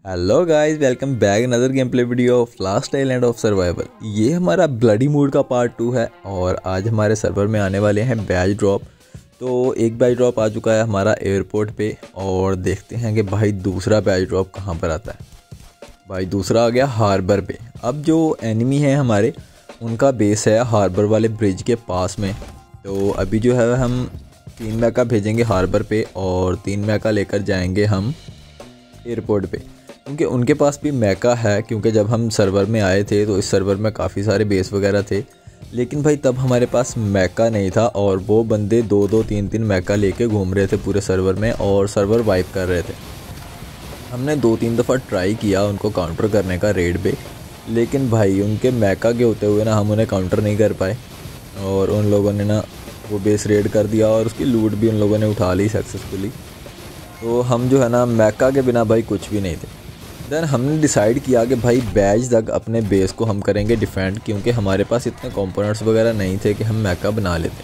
Hello guys, welcome back another game play video of last island of survival. ये हमारा bloody mood का part 2 है और आज हमारे सर्वर में आने वाले हैं बैज ड्रॉप। तो एक बैज ड्रॉप आ चुका है हमारा एयरपोर्ट पे और देखते हैं कि भाई दूसरा बैज ड्रॉप कहाँ पर आता है। भाई दूसरा आ गया हार्बर पे। अब जो एनिमी है हमारे उनका बेस है हार्बर वाले ब्रिज के पास में। तो अभी जो है हम 3 मैका भेजेंगे हार्बर पे और 3 मैका लेकर जाएंगे हम एयरपोर्ट पे, क्योंकि उनके पास भी मैका है। क्योंकि जब हम सर्वर में आए थे तो इस सर्वर में काफ़ी सारे बेस वगैरह थे, लेकिन भाई तब हमारे पास मैका नहीं था और वो बंदे 2-2 3-3 मैका लेके घूम रहे थे पूरे सर्वर में और सर्वर वाइप कर रहे थे। हमने 2-3 दफ़ा ट्राई किया उनको काउंटर करने का रेड पे, लेकिन भाई उनके मैका के होते हुए ना हम उन्हें काउंटर नहीं कर पाए और उन लोगों ने ना वो बेस रेड कर दिया और उसकी लूट भी उन लोगों ने उठा ली सक्सेसफुली। तो हम जो है ना मैका के बिना भाई कुछ भी नहीं थे। देन हमने डिसाइड किया कि भाई बैज तक अपने बेस को हम करेंगे डिफेंड, क्योंकि हमारे पास इतने कंपोनेंट्स वगैरह नहीं थे कि हम मैका बना लेते।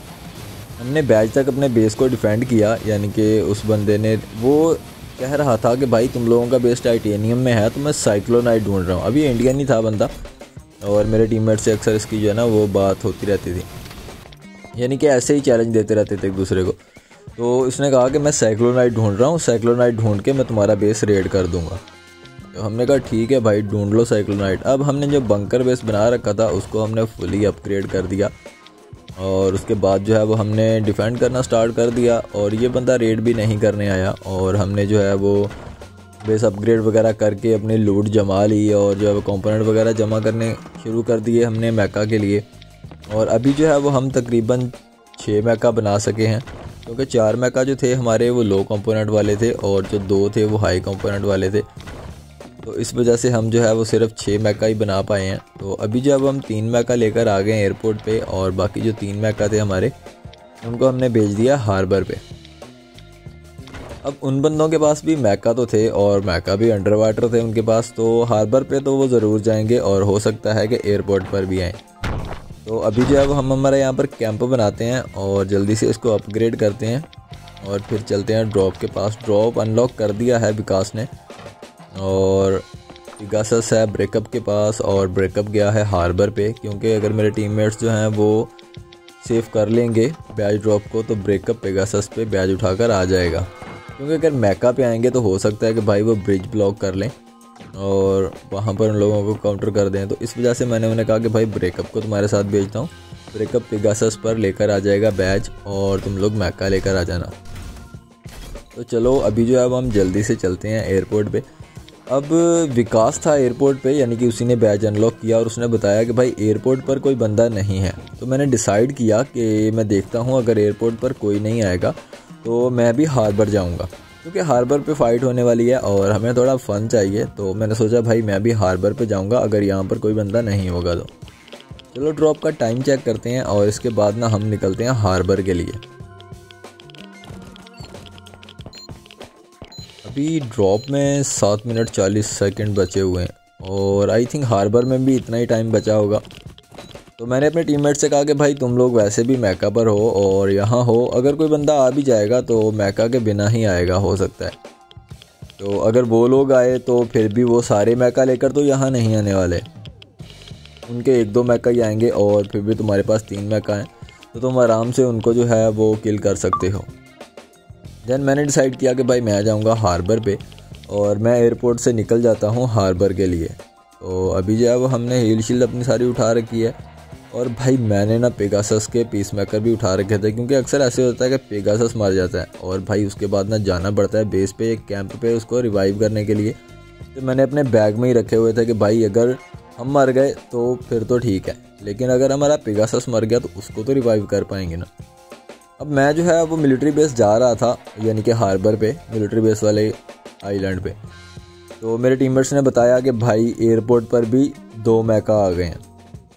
हमने बैज तक अपने बेस को डिफेंड किया, यानी कि उस बंदे ने वो कह रहा था कि भाई तुम लोगों का बेस टाइटेनियम में है तो मैं साइक्लोनाइट ढूंढ रहा हूँ। अभी इंडियन ही था बंदा और मेरे टीममेट से अक्सर इसकी जो है ना वो बात होती रहती थी, यानी कि ऐसे ही चैलेंज देते रहते थे एक दूसरे को। तो इसने कहा कि मैं साइक्लोनाइट ढूंढ रहा हूँ, साइक्लोनाइट ढूंढ के मैं तुम्हारा बेस रेड कर दूंगा। तो हमने कहा ठीक है भाई ढूंढ लो साइक्लोनाइट। अब हमने जो बंकर बेस बना रखा था उसको हमने फुली अपग्रेड कर दिया और उसके बाद जो है वो हमने डिफेंड करना स्टार्ट कर दिया और ये बंदा रेड भी नहीं करने आया और हमने जो है वो बेस अपग्रेड वगैरह करके अपनी लूट जमा ली और जो है वो कंपोनेंट वगैरह जमा करने शुरू कर दिए हमने मैका के लिए। और अभी जो है वो हम तकरीबन 6 मैका बना सके हैं, क्योंकि 4 मैका जो थे हमारे वो लो कंपोनेंट वाले थे और जो 2 थे वो हाई कंपोनेंट वाले थे। तो इस वजह से हम जो है वो सिर्फ 6 मैका ही बना पाए हैं। तो अभी जब हम 3 मैका लेकर आ गए एयरपोर्ट पे और बाकी जो 3 मैका थे हमारे उनको हमने भेज दिया हार्बर पे। अब उन बंदों के पास भी मैका तो थे और मैका भी अंडर वाटर थे उनके पास, तो हार्बर पे तो वो ज़रूर जाएंगे और हो सकता है कि एयरपोर्ट पर भी आएँ। तो अभी जो है वो हम हमारे यहाँ पर कैंप बनाते हैं और जल्दी से इसको अपग्रेड करते हैं और फिर चलते हैं ड्रॉप के पास। ड्रॉप अनलॉक कर दिया है विकास ने और पिगासस है ब्रेकअप के पास और ब्रेकअप गया है हार्बर पे, क्योंकि अगर मेरे टीममेट्स जो हैं वो सेव कर लेंगे बैज ड्रॉप को तो ब्रेकअप पेगासस पे बैज उठाकर आ जाएगा। क्योंकि अगर मैका पे आएंगे तो हो सकता है कि भाई वो ब्रिज ब्लॉक कर लें और वहाँ पर उन लोगों को काउंटर कर दें। तो इस वजह से मैंने उन्हें कहा कि भाई ब्रेकअप को तुम्हारे साथ भेजता हूँ, ब्रेकअप पेगासस पर लेकर आ जाएगा बैज और तुम लोग मैका लेकर आ जाना। तो चलो अभी जो है अब हम जल्दी से चलते हैं एयरपोर्ट पे। अब विकास था एयरपोर्ट पे, यानी कि उसी ने बैज अनलॉक किया और उसने बताया कि भाई एयरपोर्ट पर कोई बंदा नहीं है। तो मैंने डिसाइड किया कि मैं देखता हूँ अगर एयरपोर्ट पर कोई नहीं आएगा तो मैं भी हार्बर जाऊँगा, क्योंकि हार्बर पे फ़ाइट होने वाली है और हमें थोड़ा फ़न चाहिए। तो मैंने सोचा भाई मैं भी हार्बर पे जाऊँगा अगर यहाँ पर कोई बंदा नहीं होगा तो। चलो ड्रॉप का टाइम चेक करते हैं और इसके बाद ना हम निकलते हैं हार्बर के लिए। अभी ड्रॉप में 7 मिनट 40 सेकंड बचे हुए हैं और आई थिंक हार्बर में भी इतना ही टाइम बचा होगा। तो मैंने अपने टीममेट से कहा कि भाई तुम लोग वैसे भी मैका पर हो और यहाँ हो, अगर कोई बंदा आ भी जाएगा तो मैका के बिना ही आएगा हो सकता है। तो अगर वो लोग आए तो फिर भी वो सारे मैका लेकर तो यहाँ नहीं आने वाले, उनके 1-2 मैका ही आएंगे और फिर भी तुम्हारे पास 3 मैका हैं तो तुम आराम से उनको जो है वो किल कर सकते हो। देन मैंने डिसाइड किया कि भाई मैं जाऊंगा हार्बर पे और मैं एयरपोर्ट से निकल जाता हूं हार्बर के लिए। तो अभी जो है वो हमने हील शील्ड अपनी सारी उठा रखी है और भाई मैंने ना पेगासस के पीस मेकर भी उठा रखे थे, क्योंकि अक्सर ऐसे होता है कि पेगासस मर जाता है और भाई उसके बाद ना जाना पड़ता है बेस पे एक कैंप पे उसको रिवाइव करने के लिए। तो मैंने अपने बैग में ही रखे हुए थे कि भाई अगर हम मर गए तो फिर तो ठीक है, लेकिन अगर हमारा पेगासस मर गया तो उसको तो रिवाइव कर पाएंगे ना। अब मैं जो है वो मिलिट्री बेस जा रहा था, यानी कि हार्बर पे मिलिट्री बेस वाले आइलैंड पे। तो मेरे टीममेट्स ने बताया कि भाई एयरपोर्ट पर भी 2 मैका आ गए हैं।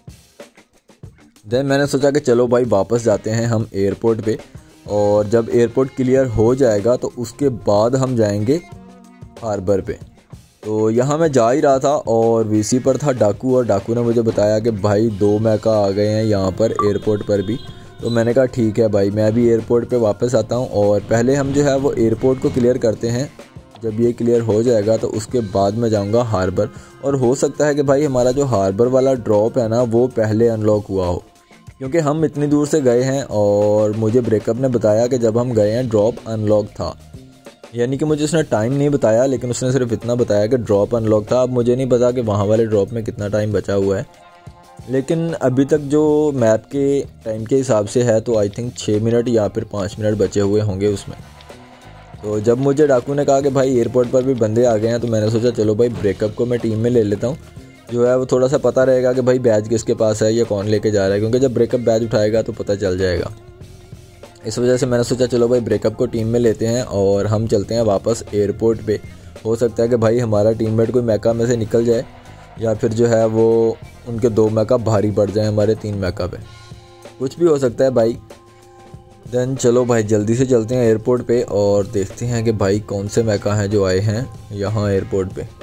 देन मैंने सोचा कि चलो भाई वापस जाते हैं हम एयरपोर्ट पे और जब एयरपोर्ट क्लियर हो जाएगा तो उसके बाद हम जाएंगे हार्बर पे। तो यहाँ मैं जा ही रहा था और वीसी पर था डाकू और डाकू ने मुझे बताया कि भाई 2 मैका आ गए हैं यहाँ पर एयरपोर्ट पर भी। तो मैंने कहा ठीक है भाई मैं भी एयरपोर्ट पे वापस आता हूँ और पहले हम जो है वो एयरपोर्ट को क्लियर करते हैं जब ये क्लियर हो जाएगा तो उसके बाद मैं जाऊंगा हार्बर, और हो सकता है कि भाई हमारा जो हार्बर वाला ड्रॉप है ना वो पहले अनलॉक हुआ हो, क्योंकि हम इतनी दूर से गए हैं और मुझे ब्रेकअप ने बताया कि जब हम गए हैं ड्रॉप अनलॉक था। यानी कि मुझे उसने टाइम नहीं बताया, लेकिन उसने सिर्फ इतना बताया कि ड्रॉप अनलॉक था। अब मुझे नहीं पता कि वहाँ वाले ड्रॉप में कितना टाइम बचा हुआ है, लेकिन अभी तक जो मैप के टाइम के हिसाब से है तो आई थिंक 6 मिनट या फिर 5 मिनट बचे हुए होंगे उसमें। तो जब मुझे डाकू ने कहा कि भाई एयरपोर्ट पर भी बंदे आ गए हैं, तो मैंने सोचा चलो भाई ब्रेकअप को मैं टीम में ले लेता हूँ, जो है वो थोड़ा सा पता रहेगा कि भाई बैज किसके पास है या कौन लेके जा रहा है, क्योंकि जब ब्रेकअप बैज उठाएगा तो पता चल जाएगा। इस वजह से मैंने सोचा चलो भाई ब्रेकअप को टीम में लेते हैं और हम चलते हैं वापस एयरपोर्ट पे। हो सकता है कि भाई हमारा टीममेट कोई मैका में से निकल जाए, या फिर जो है वो उनके 2 मैका भारी पड़ जाए हमारे 3 मैका पे, कुछ भी हो सकता है भाई। देन चलो भाई जल्दी से चलते हैं एयरपोर्ट पे और देखते हैं कि भाई कौन से मैका हैं जो आए हैं यहाँ एयरपोर्ट पे।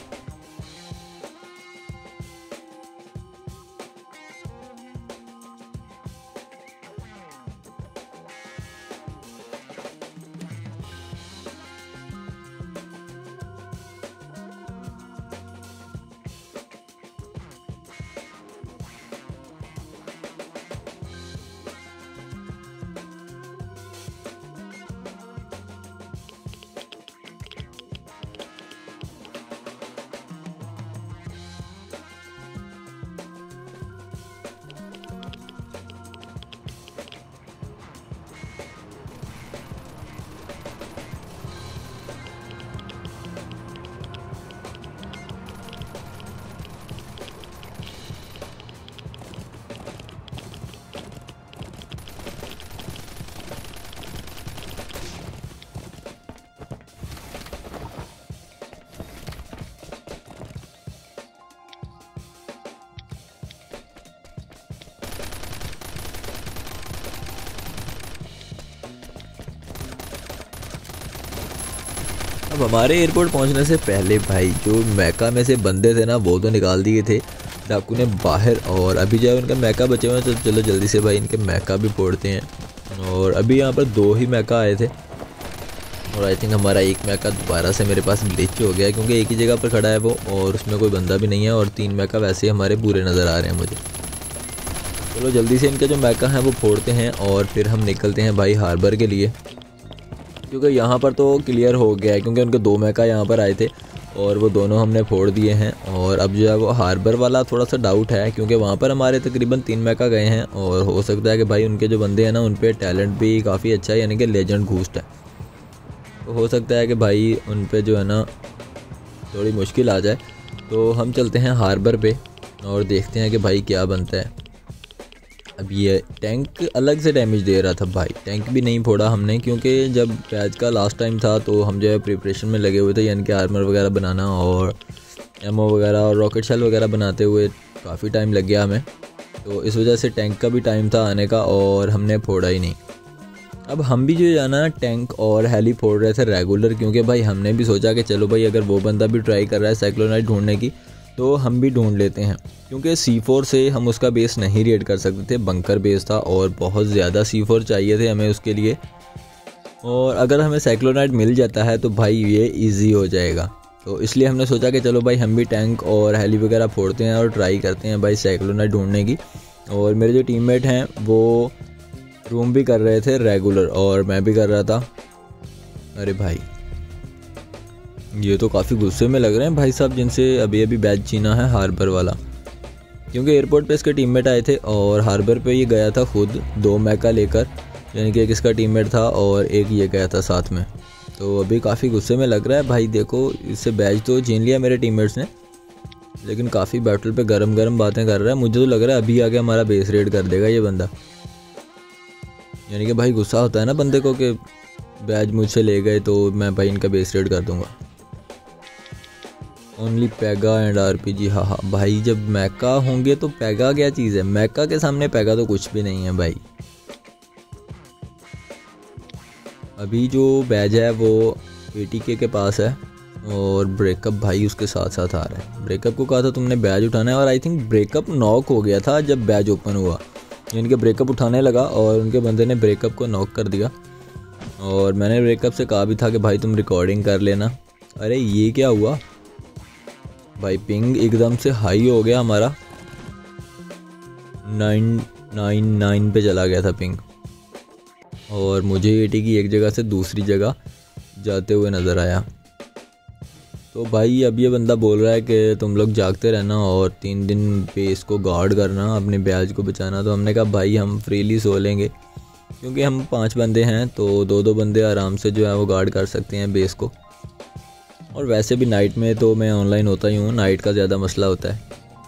अब हमारे एयरपोर्ट पहुंचने से पहले भाई जो मैका में से बंदे थे ना वो तो निकाल दिए थे डाकू ने बाहर, और अभी जो है उनके मैका बचे हुए हैं, तो चलो जल्दी से भाई इनके मैका भी फोड़ते हैं। और अभी यहाँ पर 2 ही मैका आए थे, और आई थिंक हमारा एक मैका दोबारा से मेरे पास ग्लिच हो गया है, क्योंकि एक ही जगह पर खड़ा है वो और उसमें कोई बंदा भी नहीं है, और 3 मैका वैसे ही हमारे पूरे नज़र आ रहे हैं मुझे। चलो जल्दी से इनके जो मैका हैं वो फोड़ते हैं और फिर हम निकलते हैं भाई हार्बर के लिए, क्योंकि यहाँ पर तो क्लियर हो गया है, क्योंकि उनके 2 मैका यहाँ पर आए थे और वो दोनों हमने फोड़ दिए हैं। और अब जो है वो हार्बर वाला थोड़ा सा डाउट है, क्योंकि वहाँ पर हमारे तकरीबन 3 मैका गए हैं, और हो सकता है कि भाई उनके जो बंदे हैं ना उन पर टैलेंट भी काफ़ी अच्छा है, यानी कि लेजेंड घूस्ट है। तो हो सकता है कि भाई उन पर जो है ना थोड़ी मुश्किल आ जाए। तो हम चलते हैं हार्बर पे और देखते हैं कि भाई क्या बनता है। अब ये टैंक अलग से डैमेज दे रहा था भाई, टैंक भी नहीं फोड़ा हमने, क्योंकि जब बैच का लास्ट टाइम था तो हम जो है प्रिपरेशन में लगे हुए थे, यानी कि आर्मर वगैरह बनाना और एमओ वगैरह और रॉकेट शेल वगैरह बनाते हुए काफ़ी टाइम लग गया हमें। तो इस वजह से टैंक का भी टाइम था आने का और हमने फोड़ा ही नहीं। अब हम भी जो है ना टैंक और हेली फोड़ रहे थे रेगुलर, क्योंकि भाई हमने भी सोचा कि चलो भाई अगर वो बंदा भी ट्राई कर रहा है साइक्लोनाइट ढूंढने की तो हम भी ढूंढ लेते हैं, क्योंकि C4 से हम उसका बेस नहीं रेड कर सकते थे, बंकर बेस था और बहुत ज़्यादा C4 चाहिए थे हमें उसके लिए। और अगर हमें साइक्लोनाइट मिल जाता है तो भाई ये इजी हो जाएगा। तो इसलिए हमने सोचा कि चलो भाई हम भी टैंक और हेली वगैरह फोड़ते हैं और ट्राई करते हैं भाई साइक्लोनाइट ढूंढने की। और मेरे जो टीममेट हैं वो रूम भी कर रहे थे रेगुलर और मैं भी कर रहा था। अरे भाई ये तो काफ़ी गुस्से में लग रहे हैं भाई साहब, जिनसे अभी अभी बैच छीना है हार्बर वाला, क्योंकि एयरपोर्ट पे इसके टीममेट आए थे और हार्बर पे ये गया था खुद 2 मैका लेकर, यानी कि एक इसका टीममेट था और एक ये गया था साथ में। तो अभी काफ़ी गुस्से में लग रहा है भाई। देखो इससे बैच तो छीन लिया मेरे टीममेट्स ने, लेकिन काफ़ी बैटल पे गरम गरम बातें कर रहा है। मुझे तो लग रहा है अभी आके हमारा बेस रेड कर देगा ये बंदा, यानी कि भाई गुस्सा होता है ना बंदे को कि बैच मुझसे ले गए तो मैं भाई इनका बेस रेड कर दूंगा। ओनली पैगा एंड RPG। हाँ भाई जब मैका होंगे तो पैगा क्या चीज़ है, मैका के सामने पैगा तो कुछ भी नहीं है भाई। अभी जो बैज है वो ATK के पास है और ब्रेकअप भाई उसके साथ साथ आ रहा है। ब्रेकअप को कहा था तुमने बैज उठाना है, और आई थिंक ब्रेकअप नॉक हो गया था जब बैज ओपन हुआ, यानी कि ब्रेकअप उठाने लगा और उनके बंदे ने ब्रेकअप को नॉक कर दिया। और मैंने ब्रेकअप से कहा भी था कि भाई तुम रिकॉर्डिंग कर लेना, अरे ये क्या हुआ भाई, पिंग एकदम से हाई हो गया हमारा, 999 पे चला गया था पिंग, और मुझे एटी की एक जगह से दूसरी जगह जाते हुए नज़र आया। तो भाई अब ये बंदा बोल रहा है कि तुम लोग जागते रहना और 3 दिन बेस को गार्ड करना, अपने ब्याज को बचाना। तो हमने कहा भाई हम फ्रीली सो लेंगे, क्योंकि हम 5 बंदे हैं तो 2-2 बंदे आराम से जो है वो गार्ड कर सकते हैं बेस को। और वैसे भी नाइट में तो मैं ऑनलाइन होता ही हूँ, नाइट का ज़्यादा मसला होता है।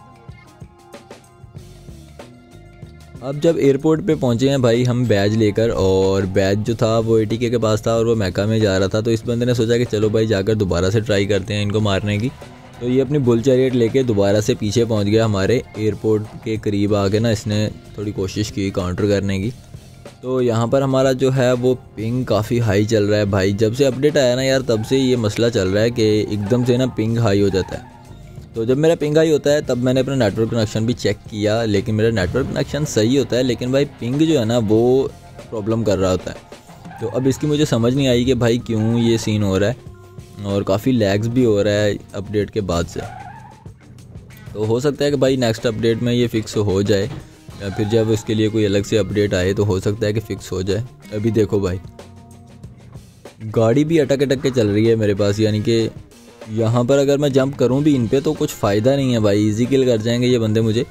अब जब एयरपोर्ट पे पहुँचे हैं भाई हम बैज लेकर, और बैज जो था वो एटीके के पास था और वो मैका में जा रहा था। तो इस बंदे ने सोचा कि चलो भाई जाकर दोबारा से ट्राई करते हैं इनको मारने की। तो ये अपनी बुल चैरियट लेके दोबारा से पीछे पहुँच गया हमारे एयरपोर्ट के करीब आके ना, इसने थोड़ी कोशिश की काउंटर करने की। तो यहाँ पर हमारा जो है वो पिंग काफ़ी हाई चल रहा है भाई। जब से अपडेट आया ना यार, तब से ये मसला चल रहा है कि एकदम से ना पिंग हाई हो जाता है। तो जब मेरा पिंग हाई होता है तब मैंने अपना नेटवर्क कनेक्शन भी चेक किया, लेकिन मेरा नेटवर्क कनेक्शन सही होता है, लेकिन भाई पिंग जो है ना वो प्रॉब्लम कर रहा होता है। तो अब इसकी मुझे समझ नहीं आई कि भाई क्यों ये सीन हो रहा है, और काफ़ी लैग्स भी हो रहा है अपडेट के बाद से। तो हो सकता है कि भाई नेक्स्ट अपडेट में ये फ़िक्स हो जाए, या फिर जब उसके लिए कोई अलग से अपडेट आए तो हो सकता है कि फ़िक्स हो जाए। अभी देखो भाई गाड़ी भी अटक अटक के चल रही है मेरे पास, यानी कि यहाँ पर अगर मैं जंप करूँ भी इन पे तो कुछ फ़ायदा नहीं है भाई, इजी किल कर जाएंगे ये बंदे मुझे।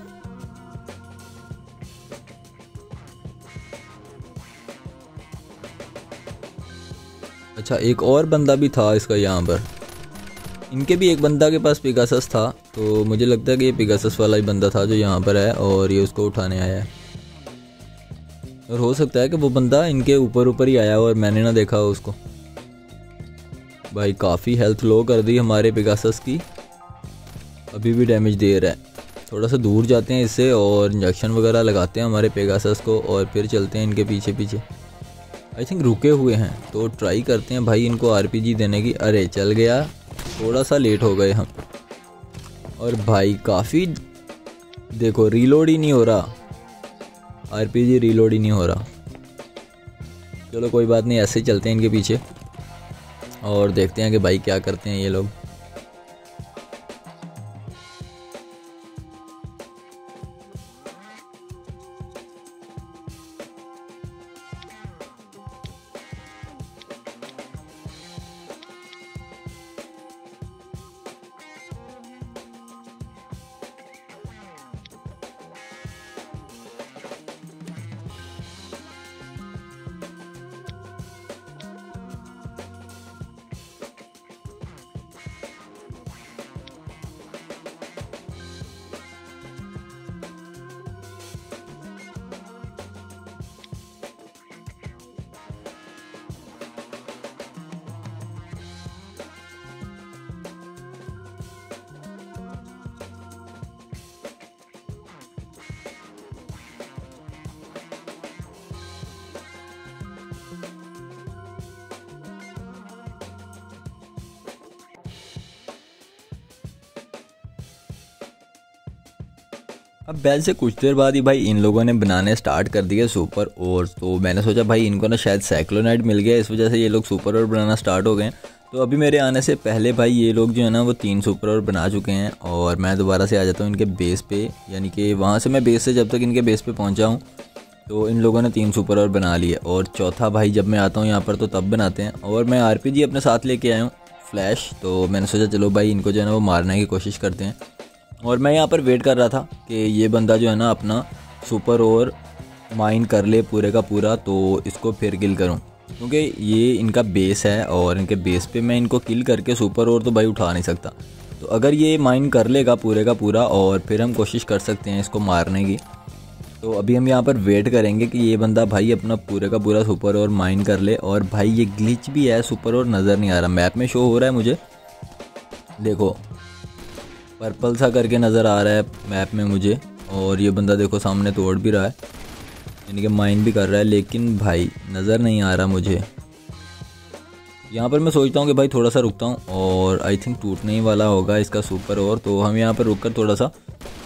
अच्छा एक और बंदा भी था इसका यहाँ पर, इनके भी एक बंदा के पास पिगासस था। तो मुझे लगता है कि ये पिगासस वाला ही बंदा था जो यहाँ पर है और ये उसको उठाने आया है। और हो सकता है कि वो बंदा इनके ऊपर ऊपर ही आया हो और मैंने ना देखा हो उसको। भाई काफ़ी हेल्थ लो कर दी हमारे पिगासस की, अभी भी डैमेज दे रहा है। थोड़ा सा दूर जाते हैं इससे और इंजेक्शन वगैरह लगाते हैं हमारे पेगासस को, और फिर चलते हैं इनके पीछे पीछे। आई थिंक रुके हुए हैं तो ट्राई करते हैं भाई इनको आरपीजी देने की। अरे चल गया, थोड़ा सा लेट हो गए हम। और भाई काफ़ी देखो रीलोड ही नहीं हो रहा, आरपीजी रीलोड ही नहीं हो रहा। चलो कोई बात नहीं, ऐसे ही चलते हैं इनके पीछे और देखते हैं कि भाई क्या करते हैं ये लोग। अब बैच से कुछ देर बाद ही भाई इन लोगों ने बनाने स्टार्ट कर दिए सुपर और। तो मैंने सोचा भाई इनको ना शायद साइक्लोनाइट मिल गया, इस वजह से ये लोग सुपर और बनाना स्टार्ट हो गए। तो अभी मेरे आने से पहले भाई ये लोग जो है ना वो 3 सुपर और बना चुके हैं, और मैं दोबारा से आ जाता हूँ इनके बेस पे, यानी कि वहाँ से मैं बेस से जब तक इनके बेस पे पहुँचा हूँ तो इन लोगों ने 3 सुपर और बना लिए। और चौथा भाई जब मैं आता हूँ यहाँ पर तो तब बनाते हैं। और मैं आरपीजी अपने साथ लेके आया हूँ फ्लैश, तो मैंने सोचा चलो भाई इनको जो है ना वो मारने की कोशिश करते हैं। और मैं यहाँ पर वेट कर रहा था कि ये बंदा जो है ना अपना सुपर और माइन कर ले पूरे का पूरा, तो इसको फिर किल करूँ, क्योंकि ये इनका बेस है और इनके बेस पे मैं इनको किल करके सुपर और तो भाई उठा नहीं सकता। तो अगर ये माइन कर लेगा पूरे का पूरा और फिर हम कोशिश कर सकते हैं इसको मारने की। तो अभी हम यहाँ पर वेट करेंगे कि ये बंदा भाई अपना पूरे का पूरा सुपर और माइन कर ले। और भाई ये ग्लिच भी है, सुपर और नज़र नहीं आ रहा, मैप में शो हो रहा है मुझे, देखो पर्पल सा करके नज़र आ रहा है मैप में मुझे। और ये बंदा देखो सामने तोड़ भी रहा है, यानी कि माइन भी कर रहा है, लेकिन भाई नज़र नहीं आ रहा मुझे। यहाँ पर मैं सोचता हूँ कि भाई थोड़ा सा रुकता हूँ, और आई थिंक टूटने ही वाला होगा इसका सुपर और। तो हम यहाँ पर रुक कर थोड़ा सा,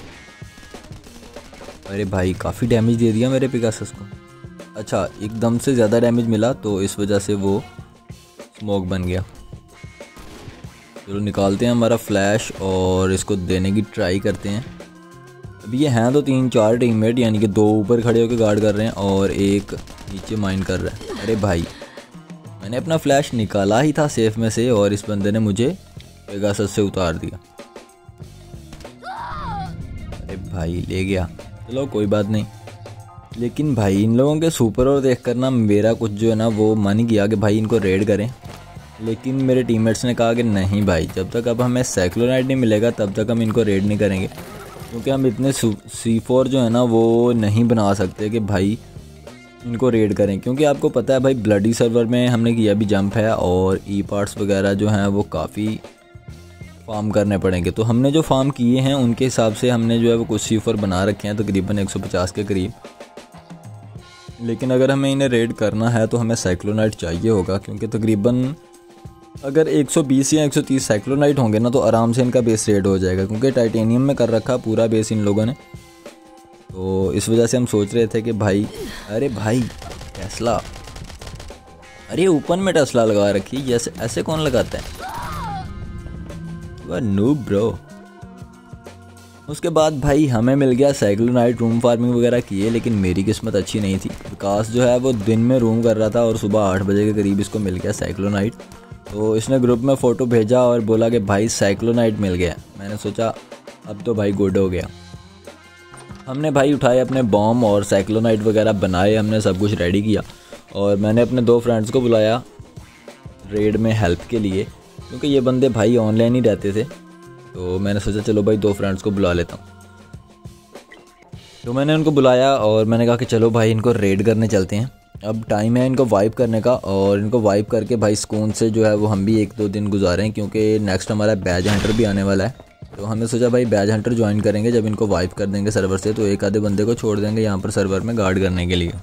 अरे भाई काफ़ी डैमेज दे दिया मेरे पिगासस को। अच्छा एकदम से ज़्यादा डैमेज मिला तो इस वजह से वो स्मोक बन गया। चलो निकालते हैं हमारा फ्लैश और इसको देने की ट्राई करते हैं। अभी ये हैं तो 3-4 टीममेट, यानी कि 2 ऊपर खड़े होकर गार्ड कर रहे हैं और एक नीचे माइन कर रहा है। अरे भाई मैंने अपना फ्लैश निकाला ही था सेफ में से और इस बंदे ने मुझे पेगासस से उतार दिया। अरे भाई ले गया, चलो कोई बात नहीं। लेकिन भाई इन लोगों के सुपर ओवर देख कर ना मेरा कुछ जो है ना वो मन किया कि भाई इनको रेड करें। लेकिन मेरे टीममेट्स ने कहा कि नहीं भाई, जब तक अब हमें साइक्लोनाइट नहीं मिलेगा तब तक हम इनको रेड नहीं करेंगे, क्योंकि हम इतने C4 जो है ना वो नहीं बना सकते कि भाई इनको रेड करें। क्योंकि आपको पता है भाई ब्लडी सर्वर में हमने किया भी जंप है और ई पार्ट्स वगैरह जो हैं वो काफ़ी फार्म करने पड़ेंगे। तो हमने जो फार्म किए हैं उनके हिसाब से हमने जो है वो कुछ C4 बना रखे हैं तकरीबन 150 के करीब। लेकिन अगर हमें इन्हें रेड करना है तो हमें साइक्लोनाइट चाहिए होगा, क्योंकि तकरीबन अगर 120 या 130 साइक्लोनाइट होंगे ना तो आराम से इनका बेस रेड हो जाएगा, क्योंकि टाइटेनियम में कर रखा पूरा बेस इन लोगों ने। तो इस वजह से हम सोच रहे थे कि भाई, अरे भाई टेस्ला, अरे ओपन में टेस्ला लगा रखी है, ऐसे कौन लगाता है, नूब ब्रो। उसके बाद भाई हमें मिल गया साइक्लोनाइट। रूम फार्मिंग वगैरह किए, लेकिन मेरी किस्मत अच्छी नहीं थी। विकास जो है वो दिन में रूम कर रहा था और सुबह 8 बजे के करीब इसको मिल गया साइक्लोनाइट। तो इसने ग्रुप में फ़ोटो भेजा और बोला कि भाई साइक्लोनाइट मिल गया। मैंने सोचा अब तो भाई गुड हो गया। हमने भाई उठाए अपने बॉम्ब और साइक्लोनाइट वगैरह बनाए, हमने सब कुछ रेडी किया और मैंने अपने 2 फ्रेंड्स को बुलाया रेड में हेल्प के लिए, क्योंकि ये बंदे भाई ऑनलाइन ही रहते थे। तो मैंने सोचा चलो भाई 2 फ्रेंड्स को बुला लेता हूँ। तो मैंने उनको बुलाया और मैंने कहा कि चलो भाई इनको रेड करने चलते हैं। अब टाइम है इनको वाइप करने का और इनको वाइप करके भाई सुकून से जो है वो हम भी 1-2 दिन गुजारें, क्योंकि नेक्स्ट हमारा बैज हंटर भी आने वाला है। तो हमने सोचा भाई बैज हंटर ज्वाइन करेंगे जब इनको वाइप कर देंगे सर्वर से, तो एक आधे बंदे को छोड़ देंगे यहाँ पर सर्वर में गार्ड करने के लिए।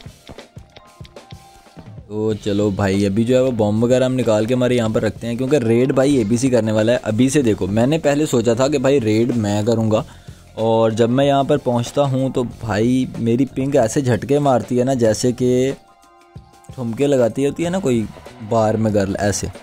तो चलो भाई अभी जो है वो बॉम्ब वगैरह हम निकाल के हमारे यहाँ पर रखते हैं, क्योंकि रेड भाई ABC करने वाला है। अभी से देखो, मैंने पहले सोचा था कि भाई रेड मैं करूँगा और जब मैं यहाँ पर पहुँचता हूँ तो भाई मेरी पिंग ऐसे झटके मारती है ना, जैसे कि ठुमके लगाती होती है ना कोई बार में गर्ल,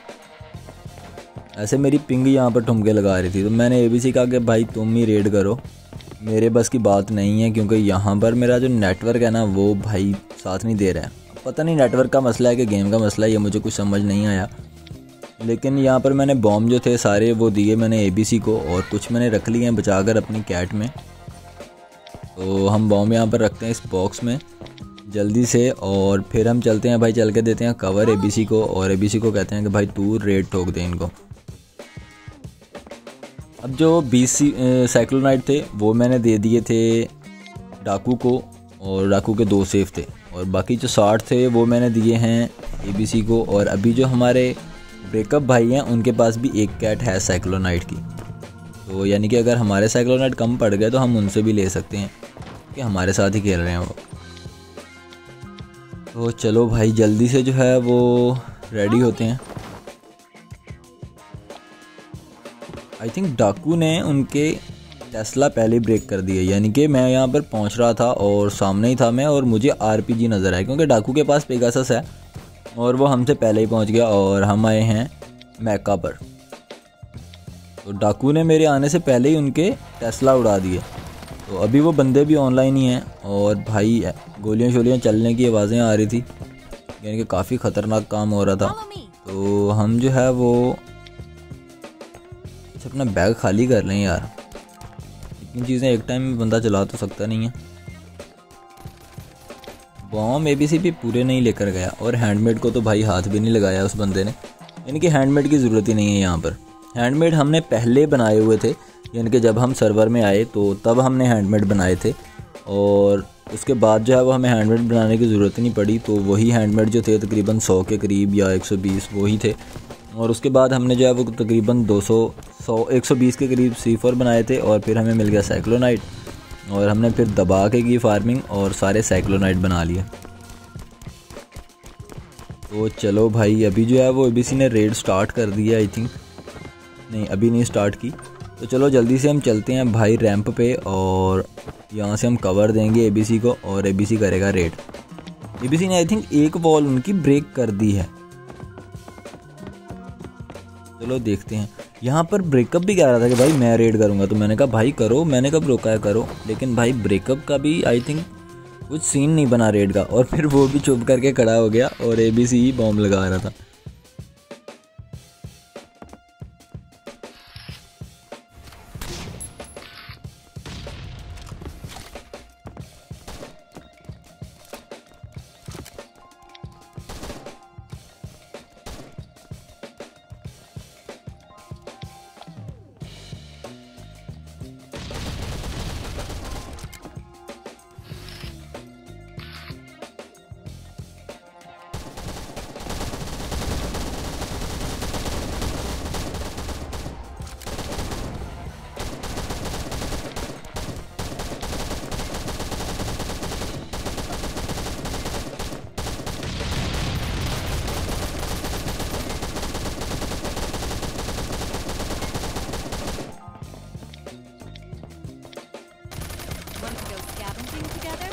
ऐसे मेरी पिंग यहाँ पर ठुमके लगा रही थी। तो मैंने ABC कहा कि भाई तुम ही रेड करो, मेरे बस की बात नहीं है, क्योंकि यहाँ पर मेरा जो नेटवर्क है ना वो भाई साथ नहीं दे रहा है। पता नहीं नेटवर्क का मसला है कि गेम का मसला है, ये मुझे कुछ समझ नहीं आया। लेकिन यहाँ पर मैंने बॉम्ब जो थे सारे वो दिए मैंने ABC को और कुछ मैंने रख लिए हैं बचाकर अपनी कैट में। तो हम बॉम्ब यहाँ पर रखते हैं इस बॉक्स में जल्दी से और फिर हम चलते हैं भाई, चल के देते हैं कवर ABC को और ABC को कहते हैं कि भाई तू रेड ठोक दे इनको। अब जो 20 साइक्लोनाइट थे वो मैंने दे दिए थे डाकू को और डाकू के 2 सेफ थे और बाकी जो 60 थे वो मैंने दिए हैं ABC को। और अभी जो हमारे ब्रेकअप भाई हैं उनके पास भी एक कैट है साइक्लोनाइट की, तो यानी कि अगर हमारे साइक्लोनाइट कम पड़ गए तो हम उनसे भी ले सकते हैं कि हमारे साथ ही खेल रहे हैं वो। तो चलो भाई जल्दी से जो है वो रेडी होते हैं। आई थिंक डाकू ने उनके टेस्ला पहले ब्रेक कर दिया, यानी कि मैं यहाँ पर पहुँच रहा था और सामने ही था मैं और मुझे RPG नज़र आया, क्योंकि डाकू के पास पेगासस है और वो हमसे पहले ही पहुँच गया और हम आए हैं मैका पर। तो डाकू ने मेरे आने से पहले ही उनके टेस्ला उड़ा दिए। तो अभी वो बंदे भी ऑनलाइन ही हैं और भाई गोलियाँ शोलियाँ चलने की आवाज़ें आ रही थी, यानी कि काफ़ी ख़तरनाक काम हो रहा था। तो हम जो है वो अपना बैग खाली कर लें यार, इतनी चीज़ें एक टाइम में बंदा चला तो सकता नहीं है। बॉम्ब ABC भी पूरे नहीं लेकर गया और हैंडमेड को तो भाई हाथ भी नहीं लगाया उस बंदे ने, यानी कि हैंडमेड की ज़रूरत ही नहीं है यहाँ पर। हैंडमेड हमने पहले बनाए हुए थे, यानी कि जब हम सर्वर में आए तो तब हमने हैंडमेड बनाए थे और उसके बाद जो है वो हमें हैंडमेड बनाने की ज़रूरत ही नहीं पड़ी। तो वही हैंडमेड जो थे तकरीबन 100 के करीब या 120 वही थे और उसके बाद हमने जो है वो तकरीबन 120 के करीब C4 बनाए थे और फिर हमें मिल गया साइक्लोनाइट और हमने फिर दबा के की फार्मिंग और सारे साइक्लोनाइट बना लिए। तो चलो भाई अभी जो है वो ABC ने रेड स्टार्ट कर दिया, आई थिंक नहीं अभी नहीं स्टार्ट की। तो चलो जल्दी से हम चलते हैं भाई रैंप पे और यहाँ से हम कवर देंगे ABC को और ABC करेगा रेड। ABC ने आई थिंक एक वॉल उनकी ब्रेक कर दी है, चलो देखते हैं। यहाँ पर ब्रेकअप भी कह रहा था कि भाई मैं रेड करूँगा, तो मैंने कहा भाई करो, मैंने कब रोका है, करो। लेकिन भाई ब्रेकअप का भी आई थिंक कुछ सीन नहीं बना रेड का, और फिर वो भी चुप करके खड़ा हो गया और ABC ही बॉम्ब लगा रहा था। Want to go scavenging together?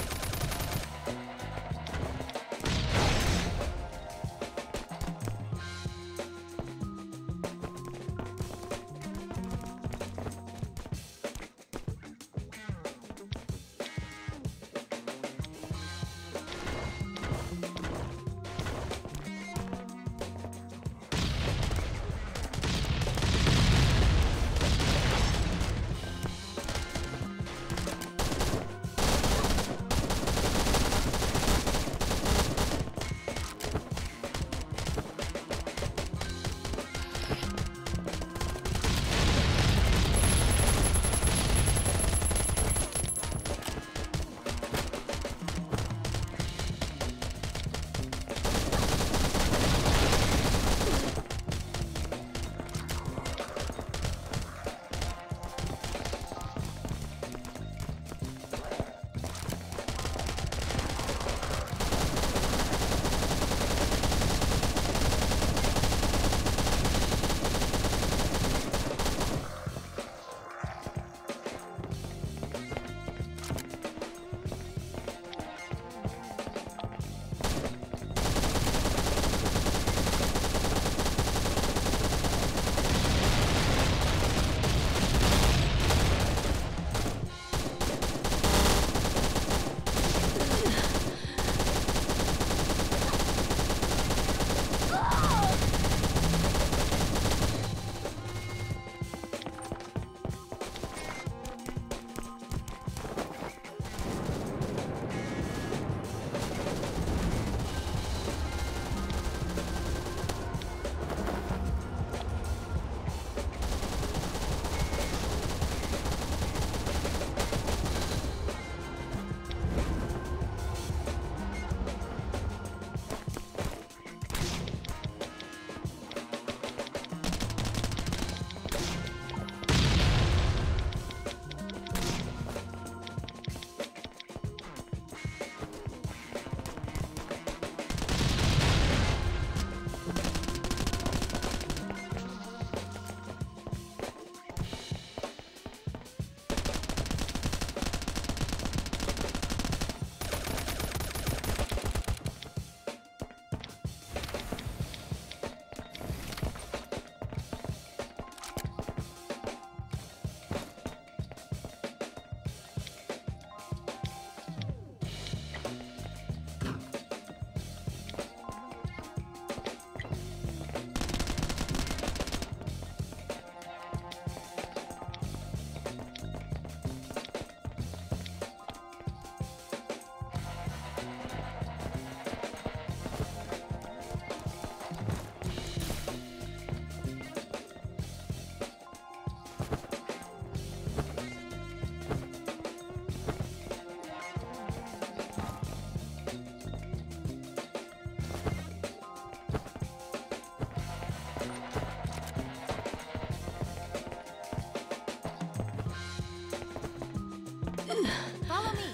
Follow me.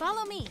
Follow me.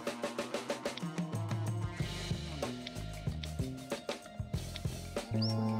Bye.